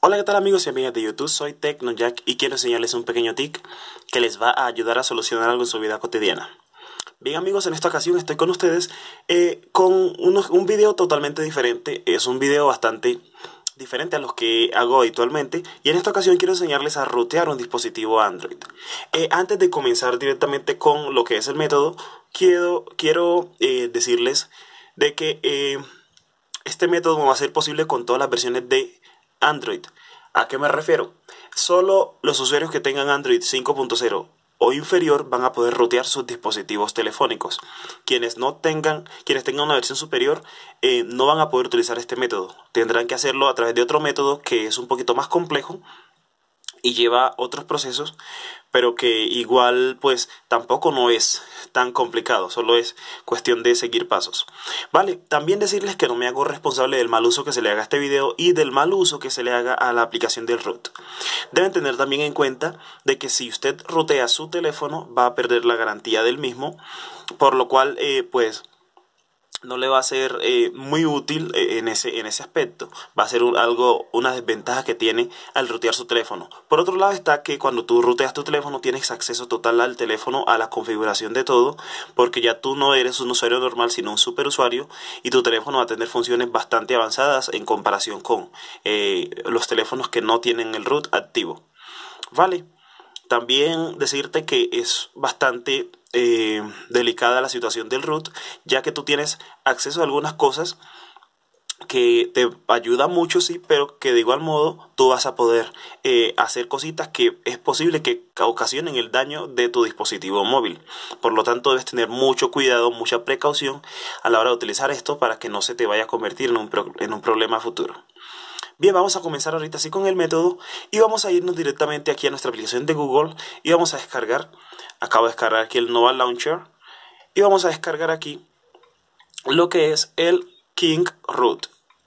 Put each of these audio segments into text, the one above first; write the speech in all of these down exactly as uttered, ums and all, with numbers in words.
Hola, ¿qué tal amigos y amigas de YouTube? Soy TecnoJack y quiero enseñarles un pequeño tip que les va a ayudar a solucionar algo en su vida cotidiana. Bien amigos, en esta ocasión estoy con ustedes eh, con unos, un video totalmente diferente. Es un video bastante diferente a los que hago habitualmente y en esta ocasión quiero enseñarles a rutear un dispositivo Android. Eh, antes de comenzar directamente con lo que es el método, quiero, quiero eh, decirles de que eh, este método va a ser posible con todas las versiones de Android. ¿A qué me refiero? Solo los usuarios que tengan Android cinco punto cero o inferior van a poder rutear sus dispositivos telefónicos. Quienes no tengan, quienes tengan una versión superior eh, no van a poder utilizar este método. Tendrán que hacerlo a través de otro método que es un poquito más complejo y lleva otros procesos, pero que igual pues tampoco no es tan complicado, solo es cuestión de seguir pasos. Vale, también decirles que no me hago responsable del mal uso que se le haga a este video y del mal uso que se le haga a la aplicación del root. Deben tener también en cuenta de que si usted rutea su teléfono va a perder la garantía del mismo, por lo cual eh, pues no le va a ser eh, muy útil eh, en, ese, en ese aspecto. Va a ser un, algo, una desventaja que tiene al rutear su teléfono. Por otro lado está que cuando tú ruteas tu teléfono tienes acceso total al teléfono, a la configuración de todo, porque ya tú no eres un usuario normal sino un superusuario y tu teléfono va a tener funciones bastante avanzadas en comparación con eh, los teléfonos que no tienen el root activo. Vale. También decirte que es bastante eh, delicada la situación del root, ya que tú tienes acceso a algunas cosas que te ayudan mucho, sí, pero que de igual modo tú vas a poder eh, hacer cositas que es posible que ocasionen el daño de tu dispositivo móvil. Por lo tanto, debes tener mucho cuidado, mucha precaución a la hora de utilizar esto para que no se te vaya a convertir en un, pro en un problema futuro. Bien, vamos a comenzar ahorita así con el método y vamos a irnos directamente aquí a nuestra aplicación de Google y vamos a descargar, acabo de descargar aquí el Nova Launcher y vamos a descargar aquí lo que es el King Root.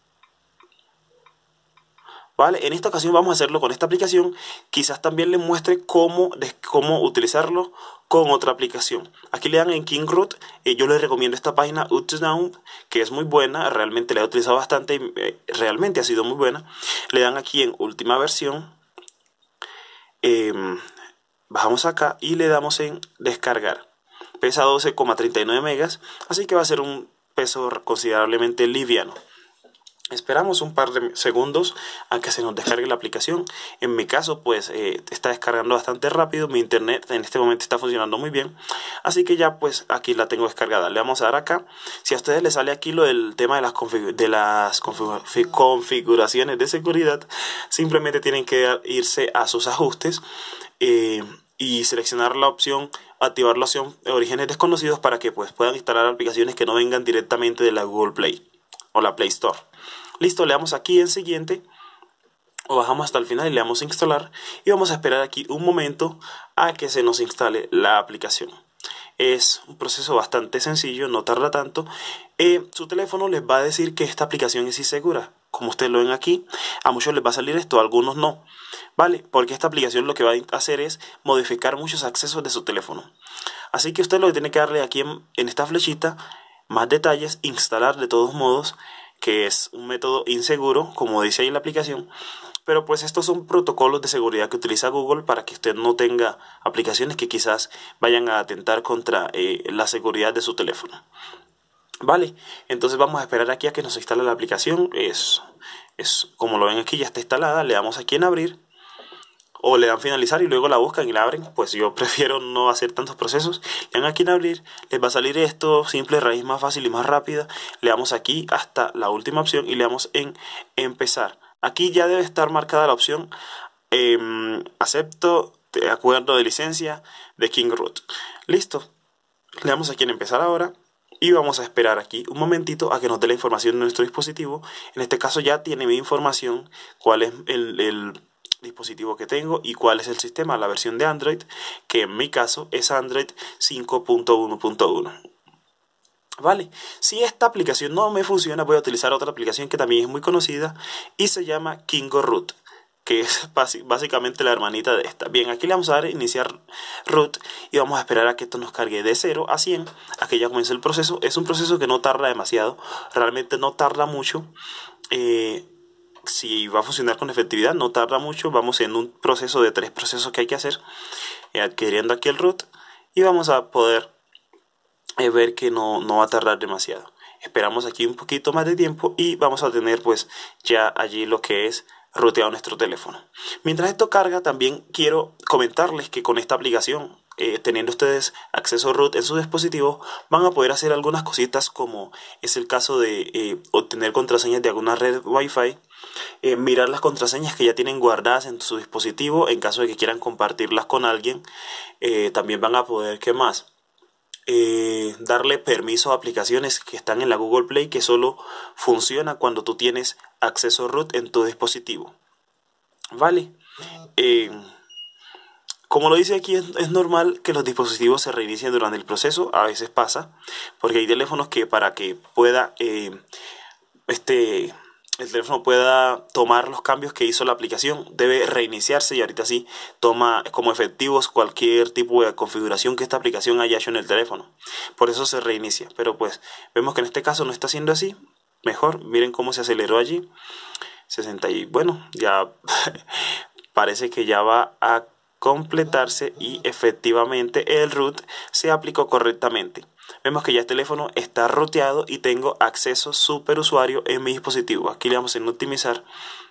¿Vale? En esta ocasión vamos a hacerlo con esta aplicación, quizás también les muestre cómo, cómo utilizarlo con otra aplicación. Aquí le dan en King Root, eh, yo les recomiendo esta página Uptodown, que es muy buena, realmente la he utilizado bastante, eh, realmente ha sido muy buena. Le dan aquí en última versión, eh, bajamos acá y le damos en descargar. Pesa doce coma treinta y nueve megas, así que va a ser un peso considerablemente liviano. Esperamos un par de segundos a que se nos descargue la aplicación. En mi caso, pues eh, está descargando bastante rápido. Mi internet en este momento está funcionando muy bien. Así que ya pues aquí la tengo descargada. Le vamos a dar acá. Si a ustedes les sale aquí lo del tema de las, config de las config configuraciones de seguridad, simplemente tienen que irse a sus ajustes eh, y seleccionar la opción, activar la opción de orígenes desconocidos para que pues puedan instalar aplicaciones que no vengan directamente de la Google Play o la Play Store. Listo, le damos aquí en siguiente o bajamos hasta el final y le damos a instalar y vamos a esperar aquí un momento a que se nos instale la aplicación. Es un proceso bastante sencillo, no tarda tanto. Eh, su teléfono les va a decir que esta aplicación es insegura. Como ustedes lo ven aquí, a muchos les va a salir esto, a algunos no. ¿Vale? Porque esta aplicación lo que va a hacer es modificar muchos accesos de su teléfono. Así que usted lo que tiene que darle aquí en, en esta flechita, más detalles, instalar de todos modos, que es un método inseguro, como dice ahí en la aplicación, pero pues estos son protocolos de seguridad que utiliza Google para que usted no tenga aplicaciones que quizás vayan a atentar contra eh, la seguridad de su teléfono. Vale, entonces vamos a esperar aquí a que nos instale la aplicación. Es, es como lo ven aquí, ya está instalada. Le damos aquí en abrir o le dan finalizar y luego la buscan y la abren. Pues yo prefiero no hacer tantos procesos. Le dan aquí en abrir, les va a salir esto, simple, raíz más fácil y más rápida. Le damos aquí hasta la última opción y le damos en empezar. Aquí ya debe estar marcada la opción eh, acepto de acuerdo de licencia de King Root. Listo, le damos aquí en empezar ahora y vamos a esperar aquí un momentito a que nos dé la información de nuestro dispositivo. En este caso ya tiene mi información, cuál es el, el dispositivo que tengo y cuál es el sistema, la versión de Android, que en mi caso es Android cinco punto uno punto uno. Vale, si esta aplicación no me funciona, voy a utilizar otra aplicación que también es muy conocida y se llama Kingo Root, que es básicamente la hermanita de esta. Bien, aquí le vamos a dar iniciar root y vamos a esperar a que esto nos cargue de cero a cien, a que ya comience el proceso. Es un proceso que no tarda demasiado, realmente no tarda mucho. Eh, si va a funcionar con efectividad, no tarda mucho. Vamos en un proceso de tres procesos que hay que hacer, eh, adquiriendo aquí el root, y vamos a poder eh, ver que no, no va a tardar demasiado. Esperamos aquí un poquito más de tiempo y vamos a tener pues ya allí lo que es ruteado nuestro teléfono. Mientras esto carga, también quiero comentarles que con esta aplicación, eh, teniendo ustedes acceso root en su dispositivo, van a poder hacer algunas cositas, como es el caso de eh, obtener contraseñas de alguna red Wi-Fi, eh, mirar las contraseñas que ya tienen guardadas en su dispositivo en caso de que quieran compartirlas con alguien. Eh, también van a poder, ¿qué más? Eh, darle permiso a aplicaciones que están en la Google Play, que solo funciona cuando tú tienes acceso root en tu dispositivo. Vale. Eh, como lo dice aquí, es, es normal que los dispositivos se reinicien durante el proceso. A veces pasa, porque hay teléfonos que para que pueda eh, este el teléfono pueda tomar los cambios que hizo la aplicación, debe reiniciarse, y ahorita sí toma como efectivos cualquier tipo de configuración que esta aplicación haya hecho en el teléfono. Por eso se reinicia, pero pues vemos que en este caso no está siendo así. Mejor, miren cómo se aceleró allí. sesenta y bueno, ya parece que ya va a completarse y efectivamente el root se aplicó correctamente. Vemos que ya el teléfono está ruteado y tengo acceso superusuario en mi dispositivo. Aquí le damos en optimizar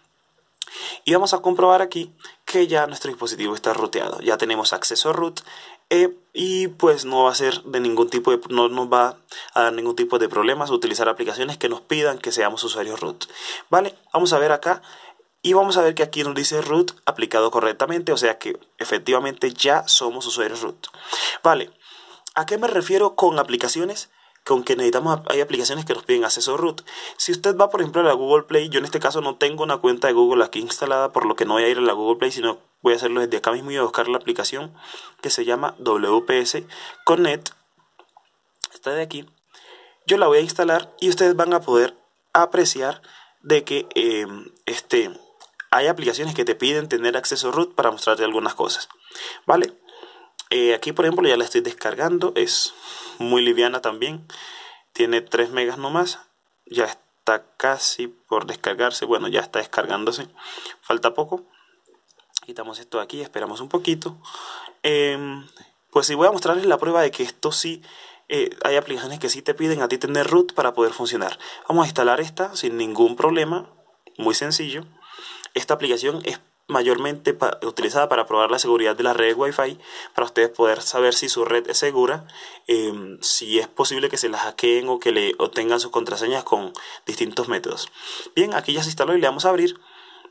y vamos a comprobar aquí que ya nuestro dispositivo está ruteado. Ya tenemos acceso a root eh, y pues no va a ser de ningún tipo de, no nos va a dar ningún tipo de problemas utilizar aplicaciones que nos pidan que seamos usuarios root. Vale, vamos a ver acá. Y vamos a ver que aquí nos dice root aplicado correctamente, o sea que efectivamente ya somos usuarios root. Vale, ¿a qué me refiero con aplicaciones? Con que necesitamos, hay aplicaciones que nos piden acceso root. Si usted va, por ejemplo, a la Google Play, yo en este caso no tengo una cuenta de Google aquí instalada, por lo que no voy a ir a la Google Play, sino voy a hacerlo desde acá mismo y voy a buscar la aplicación que se llama W P S Connect. Esta de aquí. Yo la voy a instalar y ustedes van a poder apreciar de que eh, este... hay aplicaciones que te piden tener acceso root para mostrarte algunas cosas. Vale. Eh, aquí, por ejemplo, ya la estoy descargando. Es muy liviana también. Tiene tres megas nomás. Ya está casi por descargarse. Bueno, ya está descargándose. Falta poco. Quitamos esto de aquí. Esperamos un poquito. Eh, pues sí, voy a mostrarles la prueba de que esto sí... Eh, hay aplicaciones que sí te piden a ti tener root para poder funcionar. Vamos a instalar esta sin ningún problema. Muy sencillo. Esta aplicación es mayormente pa utilizada para probar la seguridad de las redes Wi-Fi, para ustedes poder saber si su red es segura, eh, si es posible que se la hackeen o que le obtengan sus contraseñas con distintos métodos. Bien, aquí ya se instaló y le damos a abrir.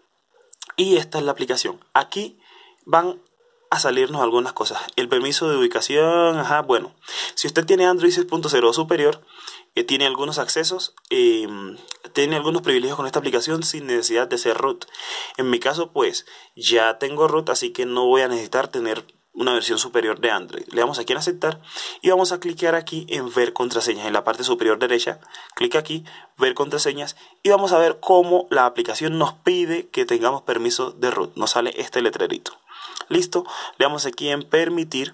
Y esta es la aplicación. Aquí van a salirnos algunas cosas. El permiso de ubicación, ajá, bueno. Si usted tiene Android seis punto cero o superior, eh, tiene algunos accesos, eh, tiene algunos privilegios con esta aplicación sin necesidad de ser root. En mi caso, pues, ya tengo root, así que no voy a necesitar tener una versión superior de Android. Le damos aquí en aceptar y vamos a clicar aquí en ver contraseñas. En la parte superior derecha, clic aquí, ver contraseñas, y vamos a ver cómo la aplicación nos pide que tengamos permiso de root. Nos sale este letrerito. Listo, le damos aquí en permitir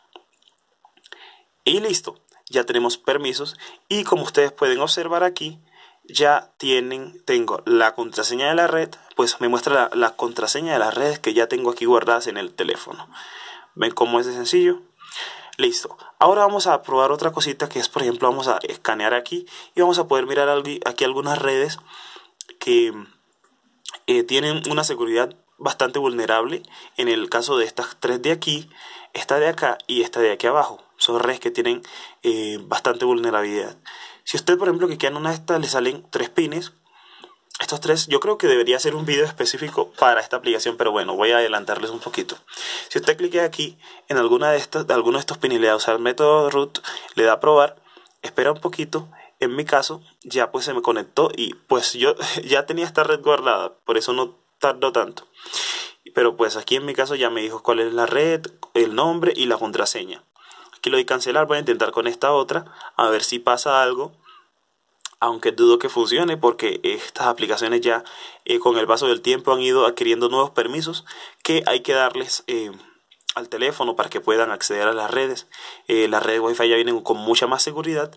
y listo, ya tenemos permisos. Y como ustedes pueden observar aquí, ya tienen, tengo la contraseña de la red, pues me muestra la, la contraseña de las redes que ya tengo aquí guardadas en el teléfono. ¿Ven cómo es de sencillo? Listo, ahora vamos a probar otra cosita, que es, por ejemplo, vamos a escanear aquí y vamos a poder mirar aquí algunas redes que eh, tienen una seguridad bastante vulnerable. En el caso de estas tres de aquí, esta de acá y esta de aquí abajo, son redes que tienen eh, bastante vulnerabilidad. Si usted, por ejemplo, que queda en una de estas, le salen tres pines, estos tres, yo creo que debería ser un video específico para esta aplicación, pero bueno, voy a adelantarles un poquito. Si usted clica aquí en alguna de estas, alguno de estos pines, le da a usar el método root, le da a probar, espera un poquito. En mi caso, ya pues se me conectó y pues yo ya tenía esta red guardada, por eso no tardó tanto. Pero pues aquí en mi caso ya me dijo cuál es la red, el nombre y la contraseña. Aquí lo doy cancelar, voy a intentar con esta otra, a ver si pasa algo. Aunque dudo que funcione, porque estas aplicaciones ya eh, con el paso del tiempo han ido adquiriendo nuevos permisos que hay que darles eh, al teléfono para que puedan acceder a las redes. Eh, las redes Wi-Fi ya vienen con mucha más seguridad,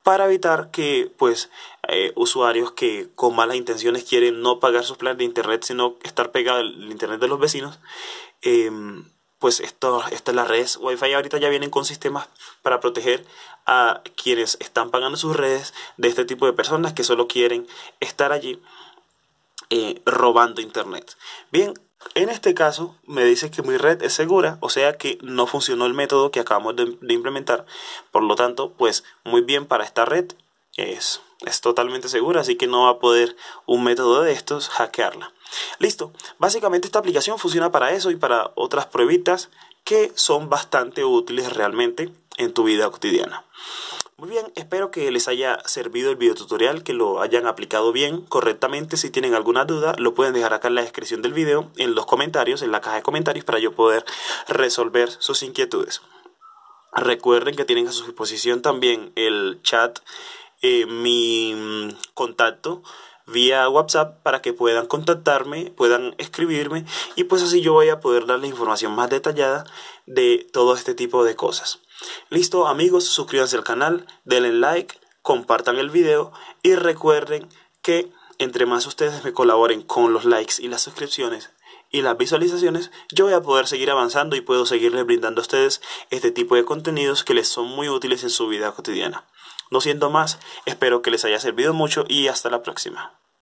para evitar que pues eh, usuarios que con malas intenciones quieren no pagar sus planes de internet, sino estar pegado al internet de los vecinos, eh, pues esto, esta las redes Wi-Fi ahorita ya vienen con sistemas para proteger a quienes están pagando sus redes de este tipo de personas que solo quieren estar allí eh, robando internet. Bien, en este caso me dice que mi red es segura, o sea que no funcionó el método que acabamos de, de implementar. Por lo tanto, pues muy bien para esta red, es, es totalmente segura, así que no va a poder un método de estos hackearla. Listo, básicamente esta aplicación funciona para eso y para otras pruebitas que son bastante útiles realmente en tu vida cotidiana. Muy bien, espero que les haya servido el video tutorial, que lo hayan aplicado bien, correctamente. Si tienen alguna duda, lo pueden dejar acá en la descripción del video, en los comentarios, en la caja de comentarios, para yo poder resolver sus inquietudes. Recuerden que tienen a su disposición también el chat, eh, mi contacto vía WhatsApp, para que puedan contactarme, puedan escribirme, y pues así yo voy a poder darles información más detallada de todo este tipo de cosas. Listo, amigos, suscríbanse al canal, denle like, compartan el video y recuerden que entre más ustedes me colaboren con los likes y las suscripciones y las visualizaciones, yo voy a poder seguir avanzando y puedo seguirles brindando a ustedes este tipo de contenidos que les son muy útiles en su vida cotidiana. No siendo más, espero que les haya servido mucho y hasta la próxima.